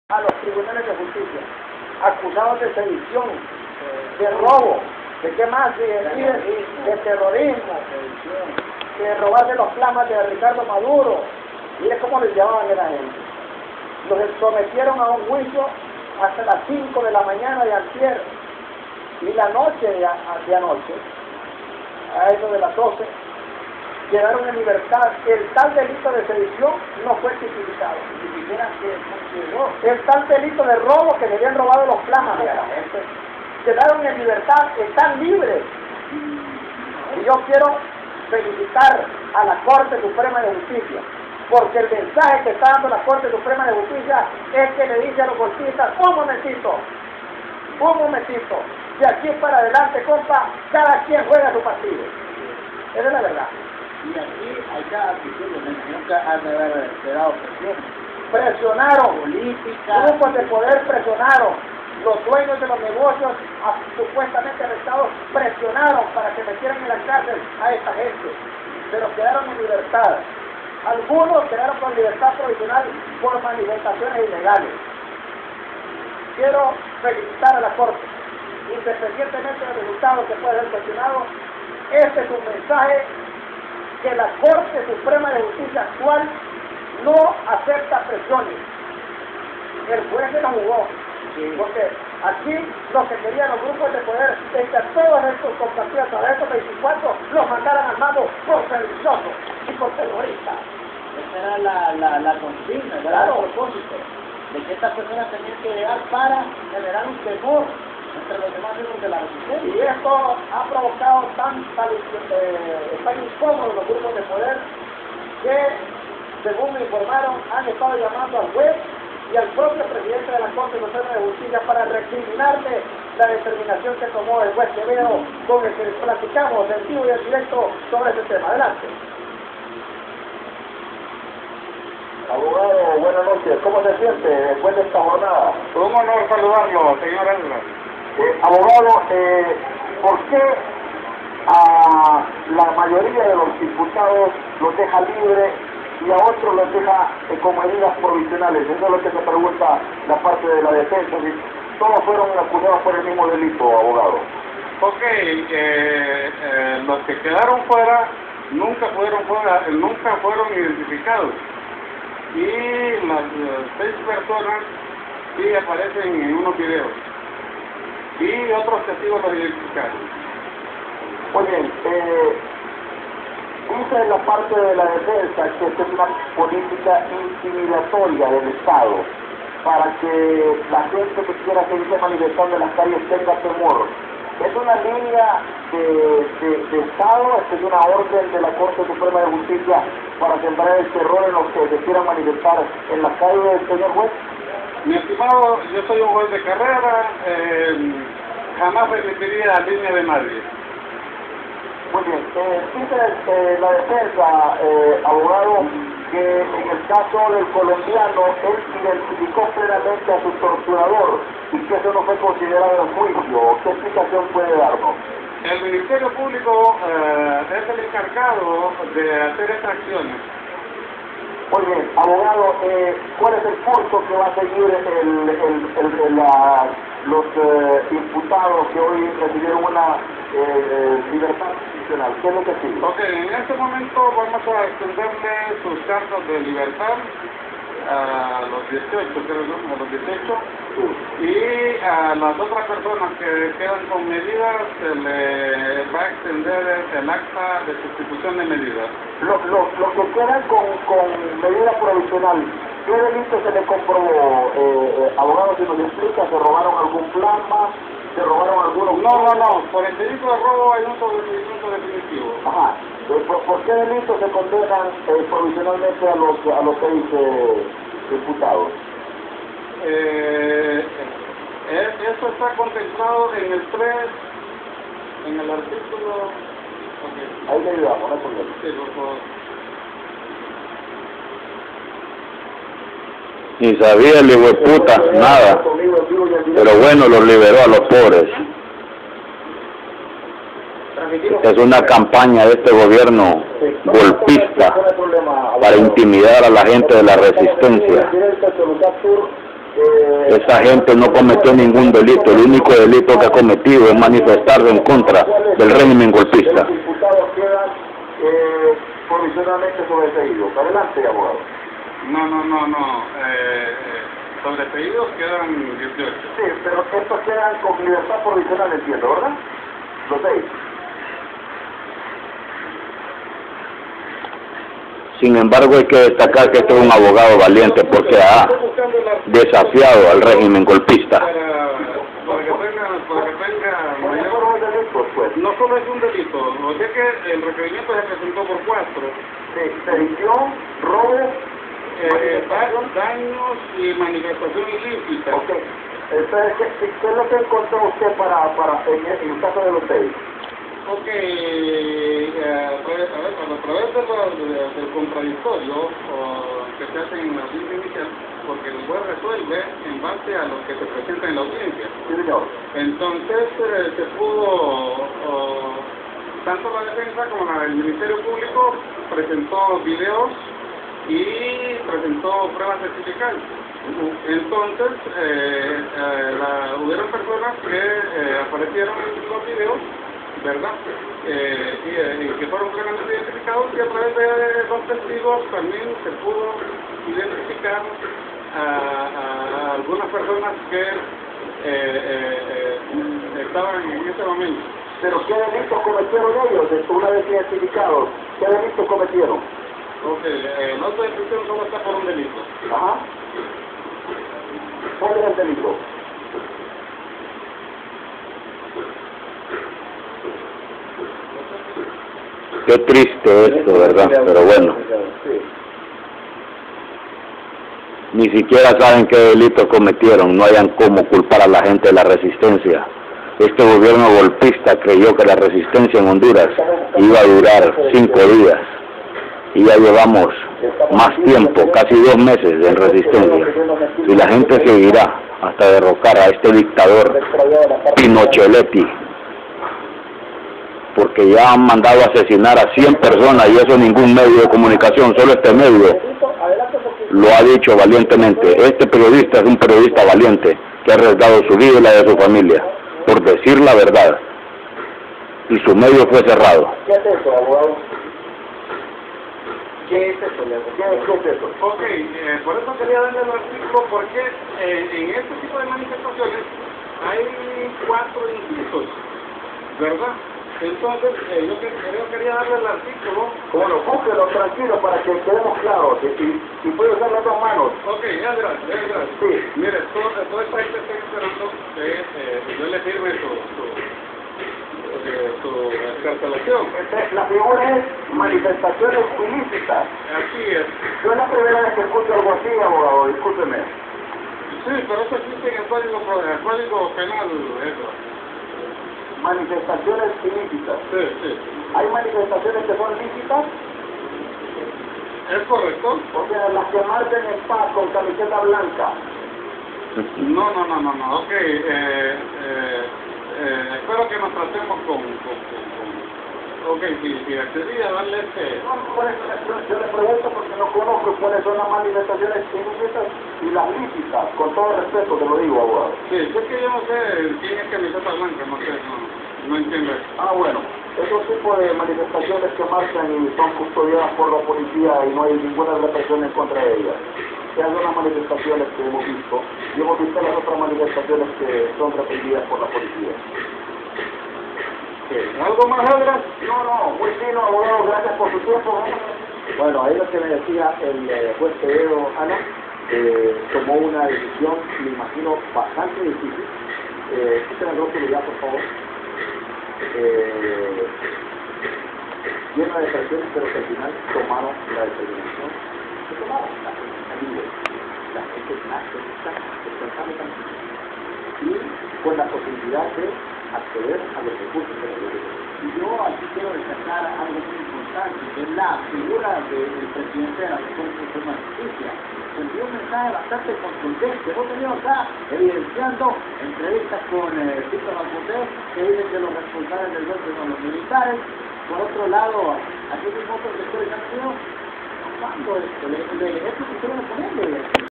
a los tribunales de justicia, acusados de sedición, de robo, de qué más, de terrorismo, de robarse los plamas de Ricardo Maduro. Mire cómo les llamaban a la gente. Los sometieron a un juicio hasta las 5 de la mañana de antier, y la noche de anoche, a eso de las 12, quedaron en libertad. El tal delito de sedición no fue tipificado, ni siquiera el tal delito de robo, que le habían robado los plamas de la gente, quedaron en libertad, están libres. Y yo quiero felicitar a la Corte Suprema de Justicia, porque el mensaje que está dando la Corte Suprema de Justicia es que le dice a los golpistas: un momentito, de aquí para adelante, compa, cada quien juega su partido. Esa es la verdad. Y aquí hay cada actitud, nunca han de haber dado presión. Presionaron, política, grupos de poder presionaron, los dueños de los negocios supuestamente arrestados presionaron para que metieran en la cárcel a esta gente, pero quedaron en libertad. Algunos quedaron con libertad provisional por manifestaciones ilegales. Quiero felicitar a la Corte, independientemente del resultado que pueda ser cuestionado. Este es un mensaje que la Corte Suprema de Justicia actual no acepta presiones. El juez se la jugó, porque aquí lo que querían los grupos de poder es que a todos estos compatriotas, a estos 24, los mandaran armados por sediciosos y por terroristas. Esa era la consigna, claro, el propósito, de que estas personas tenían que llegar para generar un temor entre los demás miembros de la resistencia. Y esto ha provocado tan incómodos los grupos de poder que, según me informaron, han estado llamando al juez y al propio presidente de la Corte Suprema de Justicia para recriminarle la determinación que tomó el juez Quevedo, con el que platicamos en vivo y en directo sobre ese tema. Adelante. Abogado, buenas noches. ¿Cómo se siente después de esta jornada? Un honor saludarlo, señor Edgar. Abogado, ¿por qué a la mayoría de los diputados los deja libre y a otros los deja con medidas provisionales? Eso es lo que se pregunta la parte de la defensa. Todos fueron acusados por el mismo delito, abogado. Ok, los que quedaron fuera nunca fueron identificados. Y las 6 personas sí aparecen en unos videos. Y otros testigos los identificaron. Muy bien, dice en la parte de la defensa que esta es una política intimidatoria del Estado para que la gente que quiera seguirse manifestando en las calles tenga temor. ¿Es una línea de Estado? ¿Es una orden de la Corte Suprema de Justicia para sembrar el terror en los que se quieran manifestar en las calles, señor juez? Mi estimado, yo soy un juez de carrera, jamás permitiría línea de nadie. Muy bien, dice la defensa, abogado, que en el caso del colombiano él identificó plenamente a su torturador y que eso no fue considerado en juicio. ¿Qué explicación puede darnos? El Ministerio Público es el encargado de hacer estas acciones. Muy bien, abogado, ¿cuál es el curso que va a seguir los imputados que hoy recibieron una libertad condicional? ¿Qué es lo que sigue? Ok, en este momento vamos a extenderle sus cartas de libertad a los 18, a los 18, y a las otras personas que quedan con medidas se le va a extender el acta de sustitución de medidas. Los que quedan con medida provisional, ¿qué delito se le comprobó? Abogado, si nos explica, ¿se robaron algún plasma? ¿Se robaron algunos? No, por el delito de robo hay un procedimiento definitivo. Ajá. ¿Por qué delitos se condenan provisionalmente a los 6 imputados? Eso está contemplado en el 3, en el artículo... Okay. Ahí le ayudamos, no hay problema. Sí, por favor. Ni sabía el hijo de puta, nada. Pero bueno, los liberó a los pobres. Es una campaña de este gobierno golpista para intimidar a la gente de la resistencia. Esa gente no cometió ningún delito, el único delito que ha cometido es manifestarse en contra del régimen golpista. Los imputados quedan provisionalmente sobreseídos. Adelante, abogado. No. Sobreseídos quedan 18. Sí, pero estos quedan con libertad provisional, entiendo, ¿verdad? Los 6. Sin embargo, hay que destacar que este es un abogado valiente porque ha desafiado al régimen golpista. Para que tenga mayor Delitos, pues. no solo es un delito, o sea que el requerimiento se presentó por 4. Sedición, robo, Daños y manifestación ilícita. ok. Entonces, ¿qué es lo que encontró usted en el caso de los 6? Ok, a través del contradictorio que se hace en la audiencia inicial, porque el juez resuelve en base a lo que se presenta en la audiencia. Sí, señor. Entonces se pudo, tanto la defensa como la del Ministerio Público presentó videos y presentó pruebas certificadas. Entonces, hubieron personas que aparecieron en los videos, ¿verdad? Y que fueron plenamente identificados, y a través de los testigos también se pudo identificar a algunas personas que estaban en ese momento. Pero ¿qué delitos cometieron ellos una vez identificados? ¿Qué delitos cometieron? Ok, el auto de prisión solo está por un delito. Ajá. ¿Cuál es el delito? Qué triste esto, ¿verdad? Pero bueno, Sí. ni siquiera saben qué delitos cometieron, no hayan cómo culpar a la gente de la resistencia. Este gobierno golpista creyó que la resistencia en Honduras iba a durar 5 días y ya llevamos más tiempo, casi 2 meses en resistencia, y la gente seguirá hasta derrocar a este dictador Pinocheletti, porque ya han mandado a asesinar a 100 personas y eso ningún medio de comunicación, solo este medio lo ha dicho valientemente. Este periodista es un periodista valiente que ha arriesgado su vida y la de su familia por decir la verdad, y su medio fue cerrado. ¿Qué es eso, abogado? ¿Qué es eso, Leandro? ¿Qué es eso? Ok, por eso quería darle el artículo, porque en este tipo de manifestaciones hay 4 incisos, ¿verdad? Entonces, yo quería darle el artículo. Bueno, búsquelo tranquilo para que quedemos claros. Si puede usar las 2 manos. Ok, ya verás. Sí. Mire, todo esta gente está esperando que yo le firme su escarcelación. La figura es manifestaciones ilícitas. Así es. Yo es la primera vez que escucho algo así, abogado, discúlpeme. Sí, pero eso existe en el código penal, eso. Manifestaciones ilícitas. Sí. ¿Hay manifestaciones que son lícitas? ¿Es correcto? O sea, las que marchen en paz con camiseta blanca. No. Ok, espero que nos tratemos con ok, si accedí a darle Yo le pregunto porque no conozco cuáles son las manifestaciones ilícitas y las lícitas, con todo respeto te lo digo, abogado. Sí, es que yo no sé quién es camiseta blanca, no sé, no entiendo eso. Ah, bueno, esos tipos de manifestaciones que marchan y son custodiadas por la policía y no hay ninguna represión en contra de ellas. Esas son las manifestaciones que hemos visto y hemos visto las otras manifestaciones que son reprimidas por la policía. ¿Algo más, Edras? No, muy fino, abogado, gracias por su tiempo. Bueno, ahí lo que me decía el juez Pedro Ana, tomó una decisión, me imagino, bastante difícil. Escuchen el rostro ya, por favor. Llena de presiones, pero que al final tomaron la determinación. ¿Qué tomaron? La gente libre. La gente nace, descansando tranquilo. Y con la posibilidad de acceder a los recursos de la ley. Y yo aquí quiero destacar algo muy importante, que es la figura del presidente de la Corte Suprema de Justicia. Envió un mensaje bastante contundente. Hemos tenido acá evidenciando entrevistas con Víctor Alcocer, que dice que los responsables del golpe son los militares. Por otro lado, aquí mismo otros sectores han sido tomando esto, esto que quieren ponerle.